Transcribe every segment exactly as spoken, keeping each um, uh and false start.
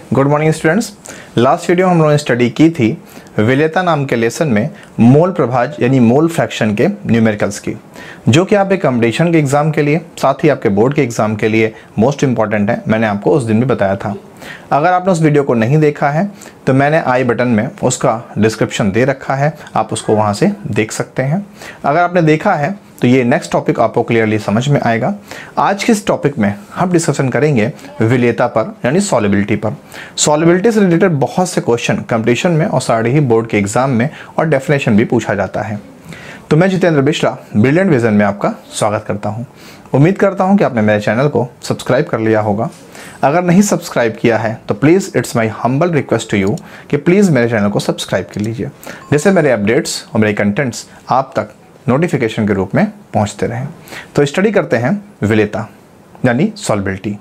Good morning students. Last video हम लोगों ने स्टडी की थी विलेयता नाम के लेसन में मोल प्रभाज यानी मोल फ्रैक्शन के न्यूमेरिकल्स की, जो कि आप एक कॉम्पिटिशन के एग्जाम के लिए साथ ही आपके बोर्ड के एग्जाम के लिए मोस्ट इंपॉर्टेंट है। मैंने आपको उस दिन भी बताया था। अगर आपने उस वीडियो को नहीं देखा है तो मैंने आई बटन में उसका डिस्क्रिप्शन दे रखा है, आप उसको वहाँ से देख सकते हैं। अगर आपने देखा है तो ये नेक्स्ट टॉपिक आपको क्लियरली समझ में आएगा। आज के इस टॉपिक में हम डिस्कशन करेंगे विलेयता पर यानी सॉल्युबिलिटी पर। सॉल्युबिलिटी से रिलेटेड बहुत से क्वेश्चन कंपटीशन में और सारे ही बोर्ड के एग्जाम में और डेफिनेशन भी पूछा जाता है। तो मैं जितेंद्र मिश्रा ब्रिलियंट विजन में आपका स्वागत करता हूँ। उम्मीद करता हूँ कि आपने मेरे चैनल को सब्सक्राइब कर लिया होगा। अगर नहीं सब्सक्राइब किया है तो please it's my humble request to you कि प्लीज़ मेरे चैनल को सब्सक्राइब कर लीजिए, जिससे मेरे अपडेट्स और मेरे कंटेंट्स आप तक नोटिफिकेशन के रूप में पहुंचते रहें। तो स्टडी करते हैं विलेयता यानी सॉल्युबिलिटी।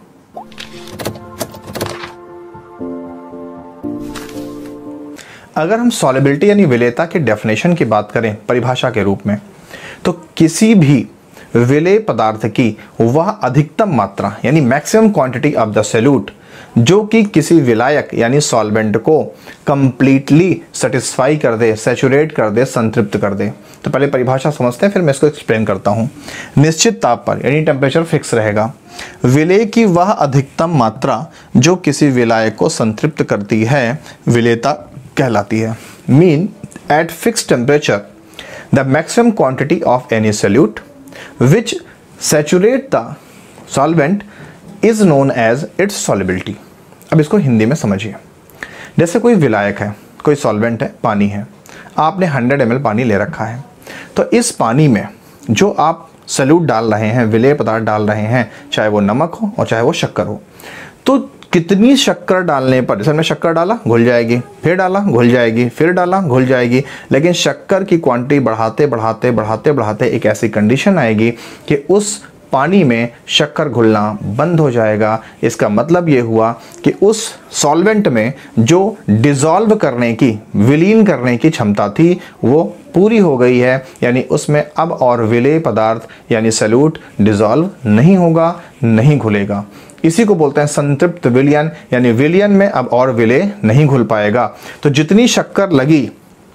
अगर हम सॉल्युबिलिटी यानी विलेयता के डेफिनेशन की बात करें परिभाषा के रूप में, तो किसी भी विलेय पदार्थ की वह अधिकतम मात्रा यानी maximum quantity of the solute जो कि किसी विलायक यानी सॉल्वेंट को कंप्लीटली सेटिस्फाई कर दे, सैचुरेट कर दे, संतृप्त कर दे। तो पहले परिभाषा समझते हैं, फिर मैं इसको एक्सप्लेन करता हूँ। निश्चित ताप पर यानी टेम्परेचर फिक्स रहेगा। विलेय की वह अधिकतम मात्रा जो किसी विलायक को संतृप्त करती है विलेयता कहलाती है। Mean at fix temperature the maximum quantity of any solute which saturate the solvent is known as its solubility. अब इसको हिंदी में समझिए। जैसे कोई विलायक है, कोई सॉल्वेंट है, पानी है, आपने हंड्रेड एम एल पानी ले रखा है। तो इस पानी में जो आप सॉल्यूट डाल रहे हैं, विलेय पदार्थ डाल रहे हैं, चाहे वो नमक हो और चाहे वो शक्कर हो, तो कितनी शक्कर डालने पर, जैसे हमने शक्कर डाला घुल जाएगी, फिर डाला घुल जाएगी, फिर डाला घुल जाएगी, लेकिन शक्कर की क्वांटिटी बढ़ाते बढ़ाते बढ़ाते बढ़ाते एक ऐसी कंडीशन आएगी कि उस पानी में शक्कर घुलना बंद हो जाएगा। इसका मतलब ये हुआ कि उस सॉल्वेंट में जो डिसॉल्व करने की, विलीन करने की क्षमता थी वो पूरी हो गई है, यानी उसमें अब और विलेय पदार्थ यानी सॉल्यूट डिसॉल्व नहीं होगा, नहीं घुलेगा। इसी को बोलते हैं संतृप्त विलयन, यानी विलयन में अब और विलेय नहीं घुल पाएगा। तो जितनी शक्कर लगी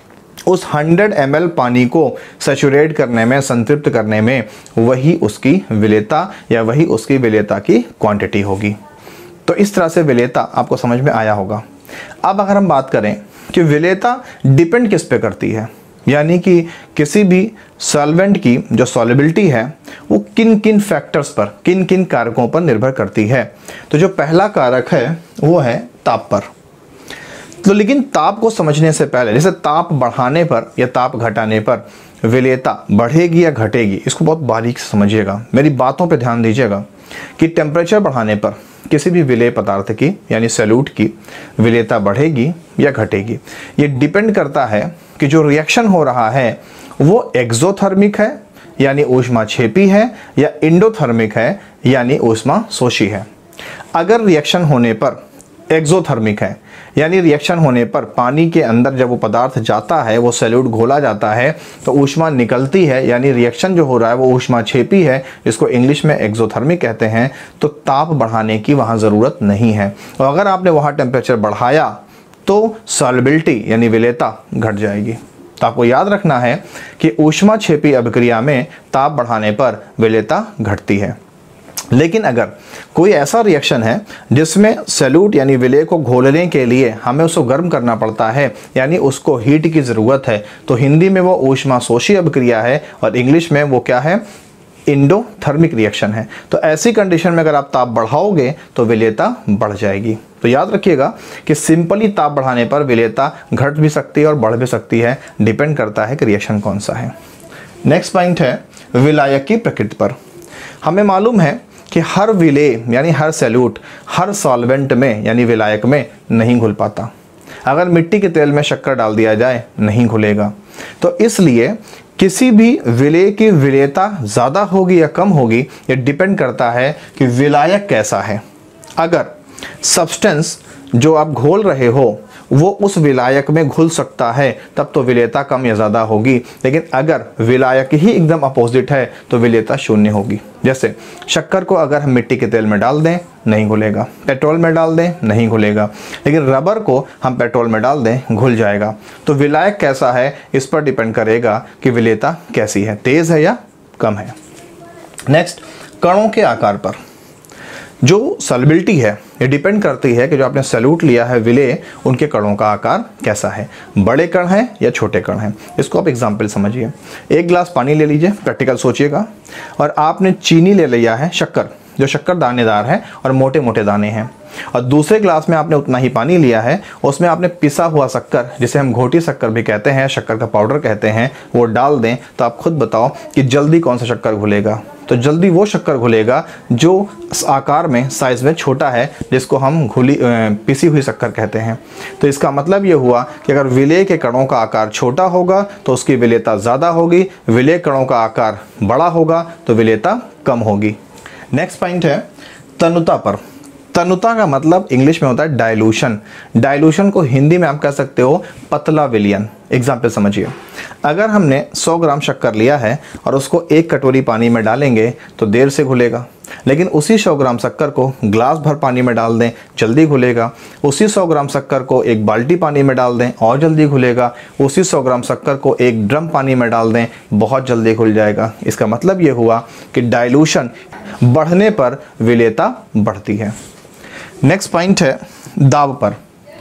उस हंड्रेड एम एल पानी को सैचुरेट करने में, संतृप्त करने में, वही उसकी विलेयता या वही उसकी विलेयता की क्वांटिटी होगी। तो इस तरह से विलेयता आपको समझ में आया होगा। अब अगर हम बात करें कि विलेयता डिपेंड किस पे करती है, यानी कि किसी भी सॉल्वेंट की जो सॉल्युबिलिटी है वो किन किन फैक्टर्स पर, किन किन कारकों पर निर्भर करती है, तो जो पहला कारक है वो है ताप पर। तो लेकिन ताप को समझने से पहले, जैसे ताप बढ़ाने पर या ताप घटाने पर विलेयता बढ़ेगी या घटेगी, इसको बहुत बारीक से समझिएगा, मेरी बातों पे ध्यान दीजिएगा कि टेम्परेचर बढ़ाने पर किसी भी विलेय पदार्थ की यानी सॉल्यूट की विलेयता बढ़ेगी या घटेगी। ये डिपेंड करता है कि जो रिएक्शन हो रहा है वो एक्सोथर्मिक है यानी ऊष्माक्षेपी है या इंडोथर्मिक है यानी ऊष्माशोषी है। अगर रिएक्शन होने पर एक्सोथर्मिक है यानी रिएक्शन होने पर पानी के अंदर जब वो पदार्थ जाता है, वो सॉल्यूट घोला जाता है, तो ऊष्मा निकलती है, यानी रिएक्शन जो हो रहा है वो ऊष्माक्षेपी है, जिसको इंग्लिश में एक्सोथर्मिक कहते हैं। तो ताप बढ़ाने की वहाँ ज़रूरत नहीं है। और अगर आपने वहाँ टेम्परेचर बढ़ाया तो सॉल्युबिलिटी यानी विलेयता घट जाएगी। तो आपको याद रखना है कि ऊष्माक्षेपी अभिक्रिया में ताप बढ़ाने पर विलेयता घटती है। लेकिन अगर कोई ऐसा रिएक्शन है जिसमें सॉल्यूट यानी विलेय को घोलने के लिए हमें उसको गर्म करना पड़ता है, यानी उसको हीट की ज़रूरत है, तो हिंदी में वो ऊष्माशोषी अभिक्रिया है और इंग्लिश में वो क्या है, इंडोथर्मिक रिएक्शन है। तो ऐसी कंडीशन में अगर आप ताप बढ़ाओगे तो विलेयता बढ़ जाएगी। तो याद रखिएगा कि सिंपली ताप बढ़ाने पर विलेयता घट भी सकती है और बढ़ भी सकती है, डिपेंड करता है कि रिएक्शन कौन सा है। नेक्स्ट पॉइंट है विलायक की प्रकृति पर। हमें मालूम है कि हर विलेय यानी हर सॉल्यूट हर सॉल्वेंट में यानी विलायक में नहीं घुल पाता। अगर मिट्टी के तेल में शक्कर डाल दिया जाए नहीं घुलेगा। तो इसलिए किसी भी विलेय की विलेयता ज़्यादा होगी या कम होगी ये डिपेंड करता है कि विलायक कैसा है। अगर सब्सटेंस जो आप घोल रहे हो वो उस विलायक में घुल सकता है तब तो विलेयता कम या ज़्यादा होगी, लेकिन अगर विलायक ही एकदम अपोजिट है तो विलेयता शून्य होगी। जैसे शक्कर को अगर हम मिट्टी के तेल में डाल दें नहीं घुलेगा, पेट्रोल में डाल दें नहीं घुलेगा, लेकिन रबर को हम पेट्रोल में डाल दें घुल जाएगा। तो विलायक कैसा है इस पर डिपेंड करेगा कि विलेयता कैसी है, तेज़ है या कम है। नेक्स्ट, कणों के आकार पर जो सॉल्युबिलिटी है ये डिपेंड करती है कि जो आपने सॉल्यूट लिया है विलेय, उनके कणों का आकार कैसा है, बड़े कण हैं या छोटे कण हैं। इसको आप एग्जांपल समझिए। एक गिलास पानी ले लीजिए, प्रैक्टिकल सोचिएगा, और आपने चीनी ले लिया है, शक्कर, जो शक्कर दानेदार है और मोटे मोटे दाने हैं, और दूसरे ग्लास में आपने उतना ही पानी लिया है, उसमें आपने पिसा हुआ शक्कर, जिसे हम घोटी शक्कर भी कहते हैं, शक्कर का पाउडर कहते हैं, वो डाल दें। तो आप खुद बताओ कि जल्दी कौन सा शक्कर घुलेगा? तो जल्दी वो शक्कर घुलेगा जो आकार में, साइज में छोटा है, जिसको हम घुली पिसी हुई शक्कर कहते हैं। तो इसका मतलब ये हुआ कि अगर विलेय के कणों का आकार छोटा होगा तो उसकी विलेयता ज़्यादा होगी, विलेय कणों का आकार बड़ा होगा तो विलेयता कम होगी। नेक्स्ट पॉइंट है तनुता पर। तनुता का मतलब इंग्लिश में होता है डाइल्यूशन। डाइल्यूशन को हिंदी में आप कह सकते हो पतला विलयन। एग्जाम्पल समझिए, अगर हमने सौ ग्राम शक्कर लिया है और उसको एक कटोरी पानी में डालेंगे तो देर से घुलेगा, लेकिन उसी सौ ग्राम शक्कर को ग्लास भर पानी में डाल दें जल्दी घुलेगा। उसी सौ ग्राम शक्कर को एक बाल्टी पानी में डाल दें और जल्दी घुलेगा। उसी सौ ग्राम शक्कर को एक ड्रम पानी में डाल दें, बहुत जल्दी घुल जाएगा। इसका मतलब ये हुआ कि डाइल्यूशन बढ़ने पर विलेयता बढ़ती है। नेक्स्ट पॉइंट है दाब पर।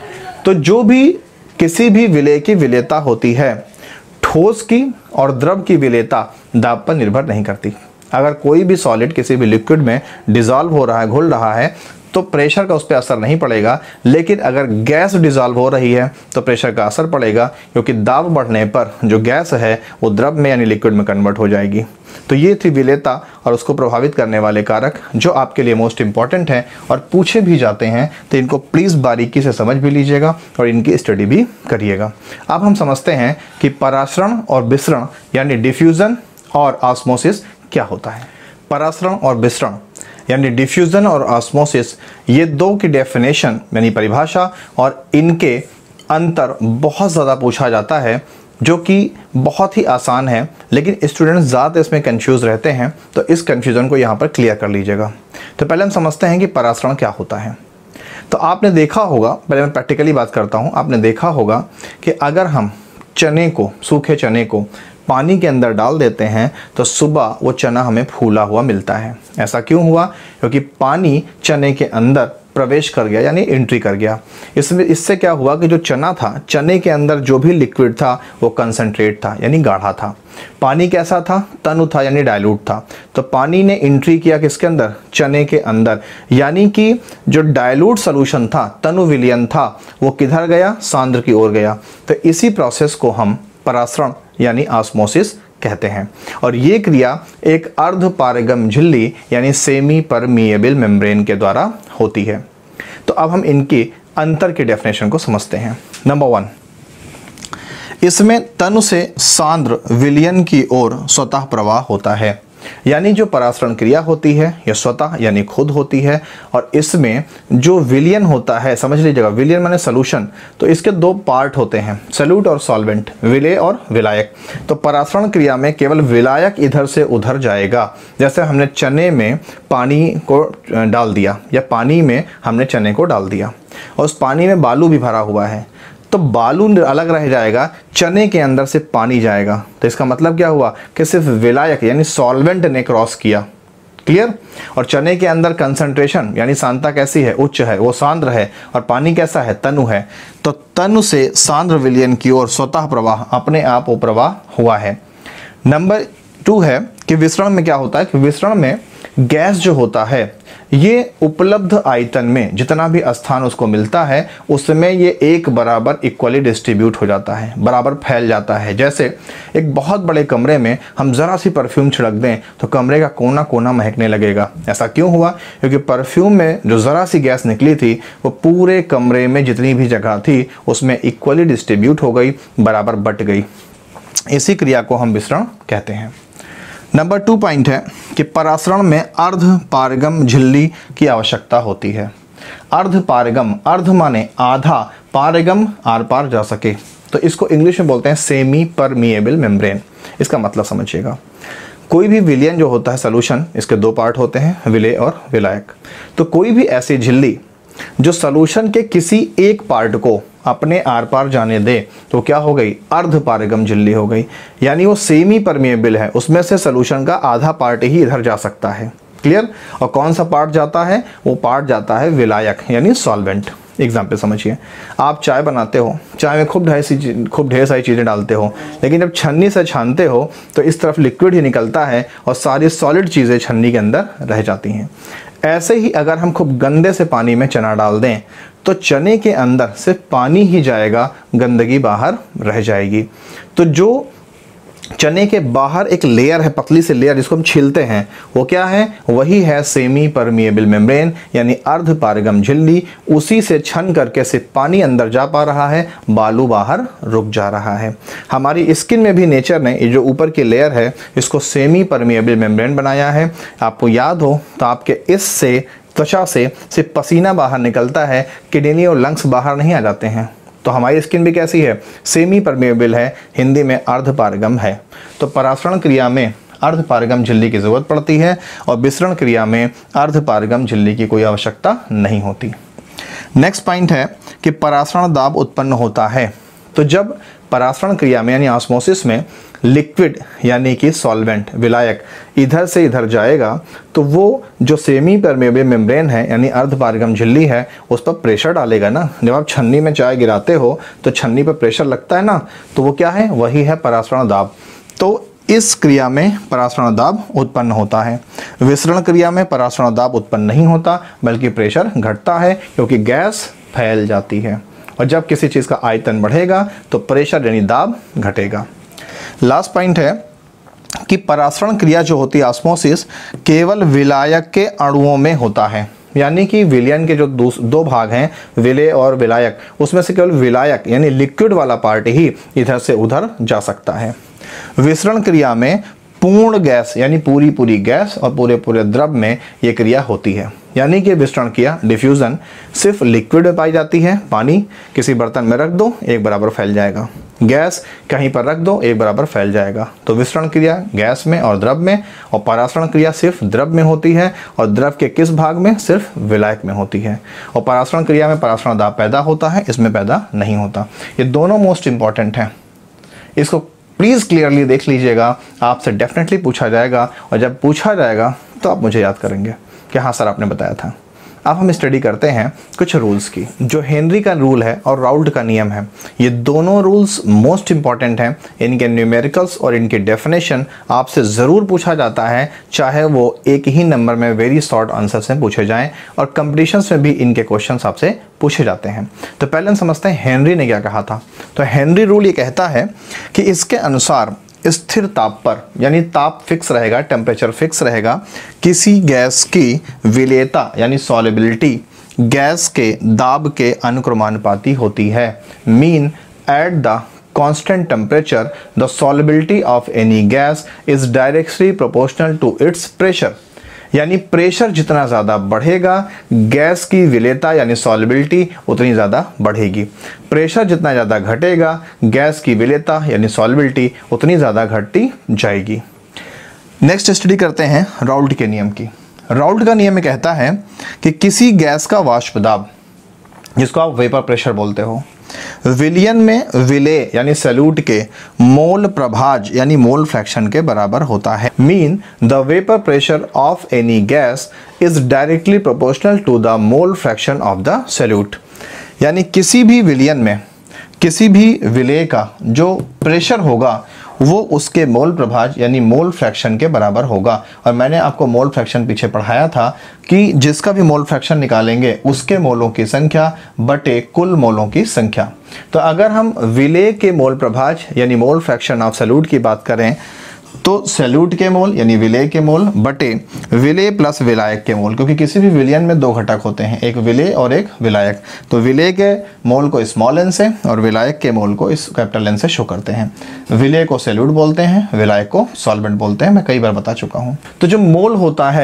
तो जो भी किसी भी विलेय की विलेयता होती है, ठोस की और द्रव की विलेयता दाब पर निर्भर नहीं करती। अगर कोई भी सॉलिड किसी भी लिक्विड में डिसॉल्व हो रहा है, घुल रहा है, तो प्रेशर का उस पर असर नहीं पड़ेगा, लेकिन अगर गैस डिसॉल्व हो रही है तो प्रेशर का असर पड़ेगा, क्योंकि दाब बढ़ने पर जो गैस है वो द्रव में यानी लिक्विड में कन्वर्ट हो जाएगी। तो ये थी विलेयता और उसको प्रभावित करने वाले कारक जो आपके लिए मोस्ट इंपॉर्टेंट हैं और पूछे भी जाते हैं, तो इनको प्लीज़ बारीकी से समझ भी लीजिएगा और इनकी स्टडी भी करिएगा। अब हम समझते हैं कि परासरण और विसरण यानी डिफ्यूज़न और ऑस्मोसिस क्या होता है। परासरण और विसरण यानी डिफ्यूज़न और ऑस्मोसिस, ये दो की डेफिनेशन यानी परिभाषा और इनके अंतर बहुत ज़्यादा पूछा जाता है, जो कि बहुत ही आसान है, लेकिन स्टूडेंट्स ज़्यादा इसमें कंफ्यूज रहते हैं। तो इस कंफ्यूजन को यहाँ पर क्लियर कर लीजिएगा। तो पहले हम समझते हैं कि परासरण क्या होता है। तो आपने देखा होगा, पहले मैं प्रैक्टिकली बात करता हूँ, आपने देखा होगा कि अगर हम चने को, सूखे चने को पानी के अंदर डाल देते हैं तो सुबह वो चना हमें फूला हुआ मिलता है। ऐसा क्यों हुआ? क्योंकि पानी चने के अंदर प्रवेश कर गया, यानी एंट्री कर गया। इसमें इससे क्या हुआ कि जो चना था, चने के अंदर जो भी लिक्विड था वो कंसंट्रेट था, यानी गाढ़ा था। पानी कैसा था? तनु था, यानी डाइल्यूट था। तो पानी ने एंट्री किया किसके अंदर? चने के अंदर, यानी कि जो डाइल्यूट सोल्यूशन था, तनु विलयन था, वो किधर गया? सांद्र की ओर गया। तो इसी प्रोसेस को हम परासरण यानी ऑस्मोसिस कहते हैं। और ये क्रिया एक अर्ध पारगम झिल्ली यानी सेमी परमिएबल मेम्ब्रेन के द्वारा होती है। तो अब हम इनकी अंतर की डेफिनेशन को समझते हैं। नंबर वन, इसमें तनु से सांद्र विलयन की ओर स्वतः प्रवाह होता है, यानी जो परासरण क्रिया होती है यह स्वतः यानी खुद होती है। और इसमें जो विलयन होता है, समझ लीजिएगा, विलयन माने सोल्यूशन, तो इसके दो पार्ट होते हैं, सॉल्यूट और सॉल्वेंट, विलेय और विलायक। तो परासरण क्रिया में केवल विलायक इधर से उधर जाएगा। जैसे हमने चने में पानी को डाल दिया, या पानी में हमने चने को डाल दिया और उस पानी में बालू भी भरा हुआ है, तो बालू अलग रह जाएगा, चने के अंदर से पानी जाएगा। तो इसका मतलब क्या हुआ कि सिर्फ विलायक यानी सॉल्वेंट ने क्रॉस किया। क्लियर? और चने के अंदर कंसंट्रेशन यानी सांद्रता कैसी है? उच्च है, वो सांद्र है। और पानी कैसा है? तनु है। तो तनु से सांद्र विलयन की ओर स्वतः प्रवाह, अपने आप वो प्रवाह हुआ है। नंबर टू है कि विसरण में क्या होता है कि विसरण में गैस जो होता है ये उपलब्ध आयतन में जितना भी स्थान उसको मिलता है उसमें ये एक बराबर इक्वली डिस्ट्रीब्यूट हो जाता है, बराबर फैल जाता है। जैसे एक बहुत बड़े कमरे में हम ज़रा सी परफ्यूम छिड़क दें तो कमरे का कोना कोना महकने लगेगा। ऐसा क्यों हुआ? क्योंकि परफ्यूम में जो ज़रा सी गैस निकली थी वो पूरे कमरे में जितनी भी जगह थी उसमें इक्वली डिस्ट्रीब्यूट हो गई, बराबर बट गई। इसी क्रिया को हम विसरण कहते हैं। नंबर टू पॉइंट है कि परासरण में अर्ध पारगम झिल्ली की आवश्यकता होती है। अर्ध पारगम, अर्ध माने आधा, पारगम आर पार जा सके, तो इसको इंग्लिश में बोलते हैं सेमी परमिएबल मेम्ब्रेन। इसका मतलब समझिएगा, कोई भी विलयन जो होता है सॉल्यूशन, इसके दो पार्ट होते हैं, विलेय और विलायक। तो कोई भी ऐसी झिल्ली जो सॉल्यूशन के किसी एक पार्ट को अपने आर पार जाने दे तो क्या हो गई, अर्ध पारगम झिल्ली हो गई, यानी वो सेमी परमिएबल है, उसमें से सॉल्यूशन का आधा पार्ट ही इधर जा सकता है। क्लियर? और कौन सा पार्ट जाता है, वो पार्ट जाता है विलायक यानी सॉल्वेंट। एग्जाम्पल समझिए, आप चाय बनाते हो, चाय में खूब ढेर सी खूब ढेर सारी चीज़ें डालते हो, लेकिन जब छन्नी से छानते हो तो इस तरफ लिक्विड ही निकलता है और सारी सॉलिड चीज़ें छन्नी के अंदर रह जाती हैं। ऐसे ही अगर हम खूब गंदे से पानी में चना डाल दें तो चने के अंदर सिर्फ पानी ही जाएगा, गंदगी बाहर रह जाएगी। तो जो चने के बाहर एक लेयर है, पतली सी लेयर जिसको हम छीलते हैं, वो क्या है, वही है सेमी परमिएबल मेम्ब्रेन यानी अर्ध पारगम झिल्ली। उसी से छन करके सिर्फ पानी अंदर जा पा रहा है, बालू बाहर रुक जा रहा है। हमारी स्किन में भी नेचर ने ये जो ऊपर की लेयर है इसको सेमी परमिएबल मेम्ब्रेन बनाया है। आपको याद हो तो आपके इससे त्वचा से सिर्फ पसीना बाहर निकलता है, किडनी और लंग्स बाहर नहीं आ जाते हैं। तो हमारी स्किन भी कैसी है, सेमी परमेबल है, हिंदी में अर्ध पारगम है। तो परासरण क्रिया में अर्ध पारगम झिल्ली की जरूरत पड़ती है और विसरण क्रिया में अर्ध पारगम झिल्ली की कोई आवश्यकता नहीं होती। नेक्स्ट पॉइंट है कि परासरण दाब उत्पन्न होता है। तो जब परासरण क्रिया में यानी ऑस्मोसिस में लिक्विड यानी कि सॉल्वेंट विलायक इधर से इधर जाएगा तो वो जो सेमी परमेबल मेम्ब्रेन है यानी अर्ध पारगम झिल्ली है उस पर प्रेशर डालेगा ना। जब आप छन्नी में चाय गिराते हो तो छन्नी पर प्रेशर लगता है ना, तो वो क्या है, वही है परासरण दाब। तो इस क्रिया में परासरण दाब उत्पन्न होता है। विसरण क्रिया में परासरण दाब उत्पन्न नहीं होता बल्कि प्रेशर घटता है क्योंकि गैस फैल जाती है, और जब किसी चीज़ का आयतन बढ़ेगा तो प्रेशर यानी दाब घटेगा। लास्ट पॉइंट है कि परासरण क्रिया जो होती है ऑस्मोसिस केवल विलायक के अणुओं में होता है, यानी कि विलयन के जो दो भाग हैं विलेय और विलायक, उसमें से केवल विलायक यानी लिक्विड वाला पार्ट ही इधर से उधर जा सकता है। विसरण क्रिया में पूर्ण गैस यानी पूरी पूरी गैस और पूरे पूरे द्रव में ये क्रिया होती है, यानी कि विसरण क्रिया डिफ्यूजन सिर्फ लिक्विड में पाई जाती है। पानी किसी बर्तन में रख दो एक बराबर फैल जाएगा, गैस कहीं पर रख दो एक बराबर फैल जाएगा। तो विसरण क्रिया गैस में और द्रव में, और परासरण क्रिया सिर्फ द्रव में होती है और द्रव के किस भाग में, सिर्फ विलायक में होती है। और परासरण क्रिया में परासरण दाब पैदा होता है, इसमें पैदा नहीं होता। ये दोनों मोस्ट इंपॉर्टेंट हैं, इसको प्लीज़ क्लियरली देख लीजिएगा, आपसे डेफिनेटली पूछा जाएगा, और जब पूछा जाएगा तो आप मुझे याद करेंगे कि हाँ सर आपने बताया था। अब हम स्टडी करते हैं कुछ रूल्स की। जो हेनरी का रूल है और राउल्ट का नियम है, ये दोनों रूल्स मोस्ट इंपॉर्टेंट हैं। इनके न्यूमेरिकल्स और इनके डेफिनेशन आपसे ज़रूर पूछा जाता है, चाहे वो एक ही नंबर में वेरी शॉर्ट आंसर से पूछे जाएं, और कंपटीशंस में भी इनके क्वेश्चंस आपसे पूछे जाते हैं। तो पहले हम समझते हैं हेनरी ने क्या कहा था। तो हेनरी रूल ये कहता है कि इसके अनुसार स्थिर ताप पर यानी ताप फिक्स रहेगा, टेम्परेचर फिक्स रहेगा, किसी गैस की विलेयता यानी सॉल्युबिलिटी गैस के दाब के अनुक्रमानुपाती होती है। Mean at the constant temperature the solubility of any gas is directly proportional to its pressure। यानी प्रेशर जितना ज़्यादा बढ़ेगा गैस की विलेयता यानी सॉल्युबिलिटी उतनी ज़्यादा बढ़ेगी। प्रेशर जितना ज़्यादा घटेगा गैस की विलेयता यानी सॉल्युबिलिटी उतनी ज़्यादा घटती जाएगी। नेक्स्ट स्टडी करते हैं राउल्ट के नियम की। राउल्ट का नियम कहता है कि किसी गैस का वाष्प दाब, जिसको आप वेपर प्रेशर बोलते हो, विलयन में विलेय यानी सैल्यूट के मोल प्रभाज यानी मोल फ्रैक्शन के बराबर होता है। Mean the vapour pressure of any gas is directly proportional to the mole fraction of the solute. यानी किसी भी विलयन में किसी भी विलेय का जो प्रेशर होगा वो उसके मोल प्रभाज यानी मोल फ्रैक्शन के बराबर होगा। और मैंने आपको मोल फ्रैक्शन पीछे पढ़ाया था कि जिसका भी मोल फ्रैक्शन निकालेंगे उसके मोलों की संख्या बटे कुल मोलों की संख्या। तो अगर हम विलेय के मोल प्रभाज यानी मोल फ्रैक्शन ऑफ सैल्यूट की बात करें तो सैल्यूट के मोल यानी विलेय के मोल बटे विलेय प्लस विलायक के मोल, क्योंकि किसी भी विलयन में दो घटक होते हैं, एक विलेय और एक विलायक। तो विलेय के मोल को स्मॉल एन से और विलायक के मोल को इस कैपिटल एन से शो करते हैं। विलेय को सैल्यूट बोलते हैं, विलायक को सॉल्वेंट बोलते हैं, मैं कई बार बता चुका हूँ। तो जो मोल होता है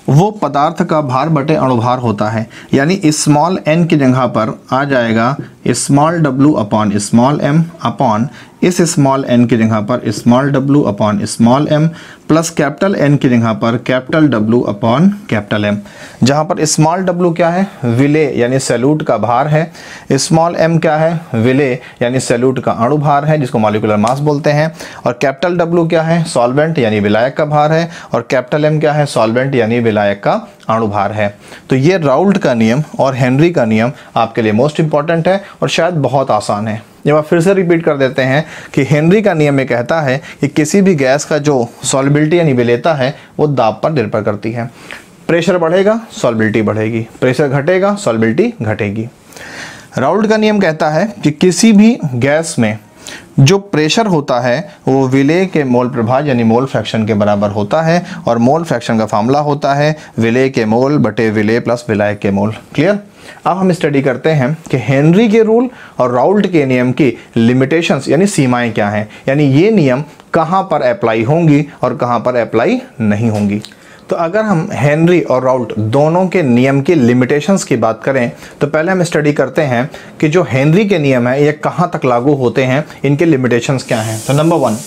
वो पदार्थ का भार बटे अणुभार होता है। यानी स्मॉल n की जगह पर आ जाएगा small w upon small m upon इस स्मॉल n की जगह पर small w upon small m plus capital N की जगह पर capital W upon capital M, जहाँ पर स्मॉल w क्या है, विलेय यानी सैल्यूट का भार है, स्मॉल m क्या है, विलेय यानी सैल्यूट का अणुभार है जिसको मॉलिक्यूलर मास बोलते हैं, और कैपिटल W क्या है, सॉल्वेंट यानी विलायक का भार है, और कैपिटल M क्या है, सॉल्वेंट यानी विलायक का अणुभार है। तो ये राउल्ट का नियम और हेनरी का नियम आपके लिए मोस्ट इंपॉर्टेंट है और शायद बहुत आसान है। जब आप फिर से रिपीट कर देते हैं कि हेनरी का नियम में कहता है कि किसी भी गैस का जो सॉल्युबिलिटी यानी विलेयता है वो दाब पर निर्भर करती है। प्रेशर बढ़ेगा सॉल्युबिलिटी बढ़ेगी, प्रेशर घटेगा सॉल्युबिलिटी घटेगी। राउल्ट का नियम कहता है कि किसी भी गैस में जो प्रेशर होता है वो विलेय के मोल प्रभाज यानी मोल फ्रैक्शन के बराबर होता है, और मोल फ्रैक्शन का फार्मूला होता है विलेय के मोल बटे विलेय प्लस विलायक के मोल। क्लियर। अब हम स्टडी करते हैं कि हेनरी के रूल और राउल्ट के नियम की लिमिटेशंस यानी सीमाएं क्या हैं, यानी ये नियम कहां पर अप्लाई होंगी और कहां पर अप्लाई नहीं होंगी। तो अगर हम हेनरी और राउल्ट दोनों के नियम की लिमिटेशंस की बात करें तो पहले हम स्टडी करते हैं कि जो हेनरी के नियम है ये कहां तक लागू होते हैं, इनके लिमिटेशंस क्या हैं। तो नंबर वन,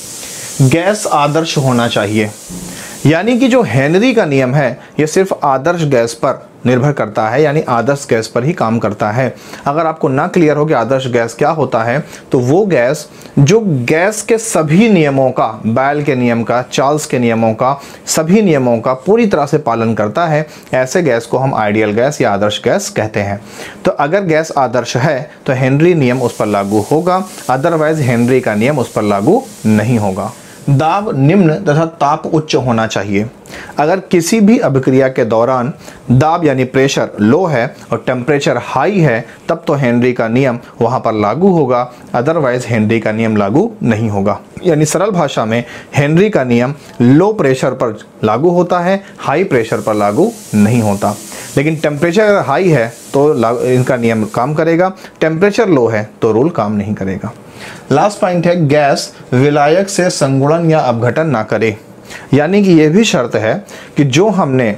गैस आदर्श होना चाहिए। यानी कि जो हेनरी का नियम है ये सिर्फ आदर्श गैस पर निर्भर करता है, यानी आदर्श गैस पर ही काम करता है। अगर आपको ना क्लियर हो कि आदर्श गैस क्या होता है तो वो गैस जो गैस के सभी नियमों का, बैल के नियम का, चार्ल्स के नियमों का, सभी नियमों का पूरी तरह से पालन करता है, ऐसे गैस को हम आइडियल गैस या आदर्श गैस कहते हैं। तो अगर गैस आदर्श है तो हेनरी नियम उस पर लागू होगा, अदरवाइज हेनरी का नियम उस पर लागू नहीं होगा। दाब निम्न तथा ताप उच्च होना चाहिए। अगर किसी भी अभिक्रिया के दौरान दाब यानी प्रेशर लो है और टेम्परेचर हाई है तब तो हेनरी का नियम वहां पर लागू होगा, अदरवाइज हेनरी का नियम लागू नहीं होगा। यानी सरल भाषा में हेनरी का नियम लो प्रेशर पर लागू होता है, हाई प्रेशर पर लागू नहीं होता। लेकिन टेम्परेचर अगर हाई है तो इनका नियम काम करेगा, टेम्परेचर लो है तो रूल काम नहीं करेगा। लास्ट पॉइंट है, गैस विलायक से संगुणन या अपघटन ना करे। यानी कि यह भी शर्त है कि जो हमने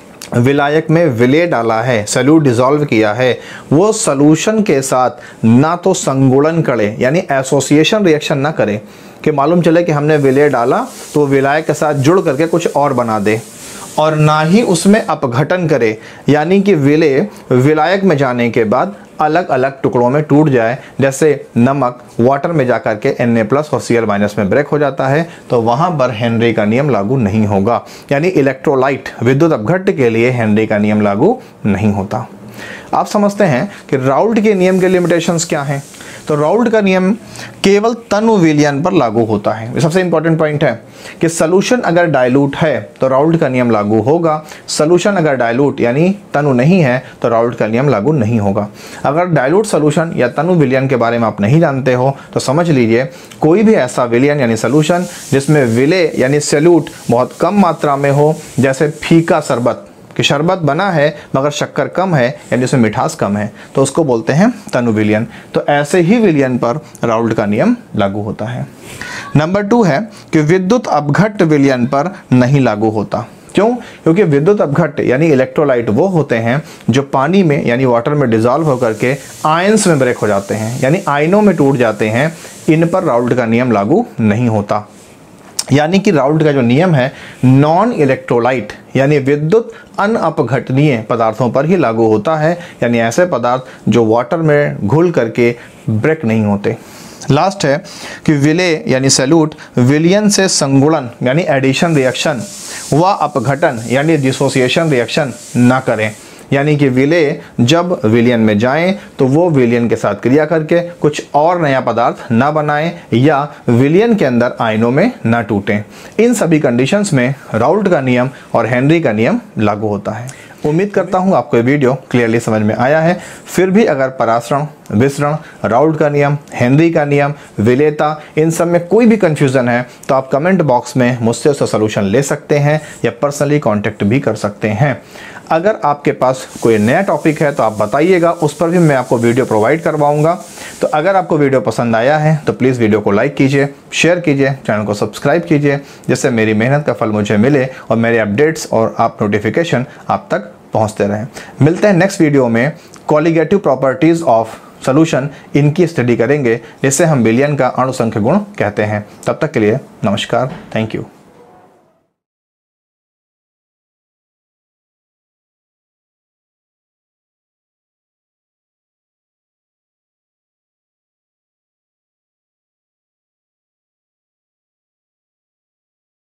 विलायक में विलेय डाला है, सॉल्यूट डिसॉल्व किया है, वो सॉल्यूशन के साथ ना तो संगुणन करे यानी एसोसिएशन रिएक्शन ना करे कि मालूम चले कि हमने विलेय डाला तो विलायक के साथ जुड़ करके कुछ और बना दे, और ना ही उसमें अपघटन करे यानी कि विलेय विलायक में जाने के बाद अलग अलग टुकड़ों में टूट जाए। जैसे नमक वाटर में जाकर के एन ए प्लस और सी एल माइनस में ब्रेक हो जाता है तो वहां पर हेनरी का नियम लागू नहीं होगा। यानी इलेक्ट्रोलाइट विद्युत अपघट्य के लिए हेनरी का नियम लागू नहीं होता। आप समझते हैं कि राउल्ट के नियम के लिमिटेशंस क्या हैं। तो राउल्ट का नियम केवल तनु विलयन पर लागू होता है। ये सबसे इंपॉर्टेंट पॉइंट है कि सॉल्यूशन अगर डाइल्यूट है तो राउल्ट का नियम लागू होगा, सॉल्यूशन अगर डाइल्यूट यानी तनु नहीं है तो राउल्ट का नियम लागू नहीं होगा। अगर डाइल्यूट सॉल्यूशन या तनु विलयन के बारे में आप नहीं जानते हो तो समझ लीजिए कोई भी ऐसा विलयन यानी सॉल्यूशन जिसमें विलेय यानी सॉल्यूट बहुत कम मात्रा में हो, जैसे फीका शरबत कि शरबत बना है मगर शक्कर कम है यानी उसमें मिठास कम है, तो उसको बोलते हैं तनु विलयन। तो ऐसे ही विलयन पर राउल्ट का नियम लागू होता है। नंबर टू है कि विद्युत अपघट्य विलयन पर नहीं लागू होता। क्यों? क्योंकि विद्युत अपघट्य यानी इलेक्ट्रोलाइट वो होते हैं जो पानी में यानी वाटर में डिजॉल्व होकर के आयंस में ब्रेक हो जाते हैं यानी आयनों में टूट जाते हैं, इन पर राउल्ट का नियम लागू नहीं होता। यानी कि राउल्ट का जो नियम है नॉन इलेक्ट्रोलाइट यानी विद्युत अनअपघटनीय पदार्थों पर ही लागू होता है, यानी ऐसे पदार्थ जो वाटर में घुल करके ब्रेक नहीं होते। लास्ट है कि विलेय यानी सॉल्यूट विलयन से संगुणन यानी एडिशन रिएक्शन व अपघटन यानी डिसोसिएशन रिएक्शन ना करें। यानी कि विलेय जब विलयन में जाएं तो वो विलयन के साथ क्रिया करके कुछ और नया पदार्थ ना बनाएं या विलयन के अंदर आयनों में ना टूटें। इन सभी कंडीशंस में राउल्ट का नियम और हेनरी का नियम लागू होता है। उम्मीद करता हूं आपको ये वीडियो क्लियरली समझ में आया है। फिर भी अगर परासरण, विसरण, राउल्ट का नियम, हेनरी का नियम, विलेयता, इन सब में कोई भी कंफ्यूजन है तो आप कमेंट बॉक्स में मुझसे उसका सलूशन ले सकते हैं या पर्सनली कांटेक्ट भी कर सकते हैं। अगर आपके पास कोई नया टॉपिक है तो आप बताइएगा, उस पर भी मैं आपको वीडियो प्रोवाइड करवाऊंगा। तो अगर आपको वीडियो पसंद आया है तो प्लीज़ वीडियो को लाइक कीजिए, शेयर कीजिए, चैनल को सब्सक्राइब कीजिए, जिससे मेरी मेहनत का फल मुझे मिले और मेरे अपडेट्स और आप नोटिफिकेशन आप तक पहुंचते रहें। मिलते हैं नेक्स्ट वीडियो में। कॉलिगेटिव प्रॉपर्टीज़ ऑफ सॉल्यूशन, इनकी स्टडी करेंगे, जिससे हम विलयन का अणुसंख्य गुण कहते हैं। तब तक के लिए नमस्कार, थैंक यू।